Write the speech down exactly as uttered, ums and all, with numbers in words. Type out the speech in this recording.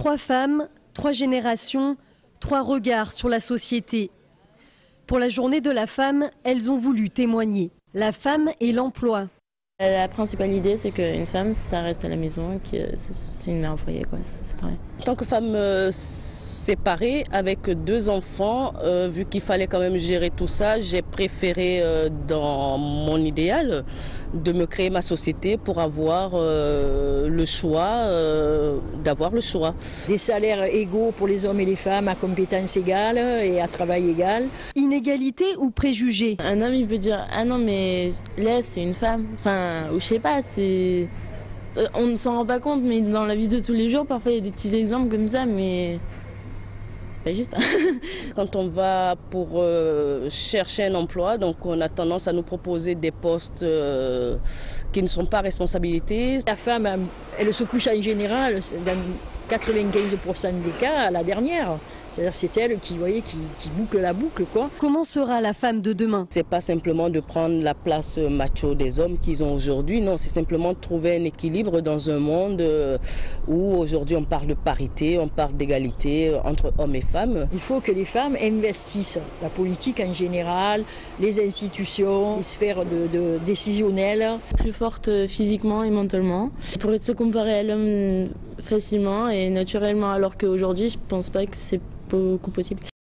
Trois femmes, trois générations, trois regards sur la société. Pour la journée de la femme, elles ont voulu témoigner. La femme et l'emploi. La principale idée, c'est qu'une femme, ça reste à la maison, que c'est une mère au foyer, quoi. C'est très... En tant que femme euh, séparée, avec deux enfants, euh, vu qu'il fallait quand même gérer tout ça, j'ai préféré, euh, dans mon idéal, de me créer ma société pour avoir euh, le choix, euh, d'avoir le choix. Des salaires égaux pour les hommes et les femmes à compétences égales et à travail égal. Inégalité ou préjugés? Un homme, il peut dire « Ah non, mais laisse, c'est une femme ». Enfin, ou je sais pas, c'est... On ne s'en rend pas compte, mais dans la vie de tous les jours, parfois il y a des petits exemples comme ça, mais c'est pas juste. Quand on va pour euh, chercher un emploi, donc on a tendance à nous proposer des postes euh, qui ne sont pas responsabilités. La femme, elle se couche en général, dans quatre-vingt-quinze pour cent des cas, à la dernière. C'est-à-dire c'est elle qui, voyez, qui, qui boucle la boucle, quoi. Comment sera la femme de demain? C'est pas simplement de prendre la place macho des hommes qu'ils ont aujourd'hui, non, c'est simplement de trouver un équilibre dans un monde où aujourd'hui on parle de parité, on parle d'égalité entre hommes et femmes. Il faut que les femmes investissent la politique en général, les institutions, les sphères de, de décisionnelles. Plus forte physiquement et mentalement. Elle pourrait se comparer à l'homme facilement et naturellement, alors qu'aujourd'hui je pense pas que c'est beaucoup possible.